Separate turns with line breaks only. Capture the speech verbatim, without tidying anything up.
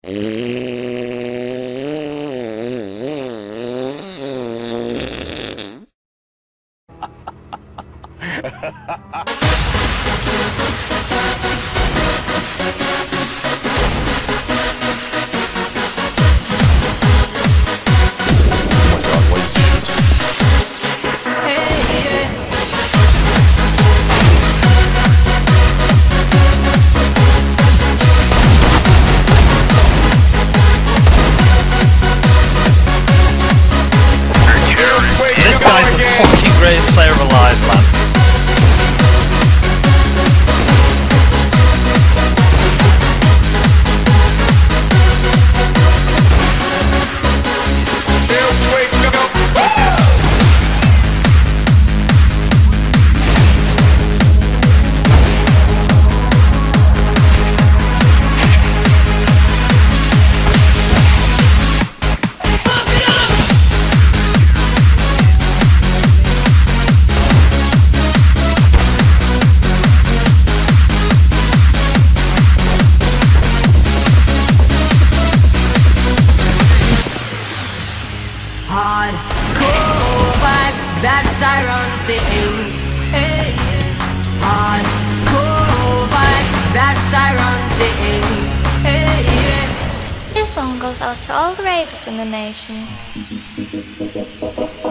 Player alive, man.
Hardcore vibes, that's ironic things. Hey. Hardcore vibes, that's ironic things. Hey.
This one goes out to all the ravers in the nation.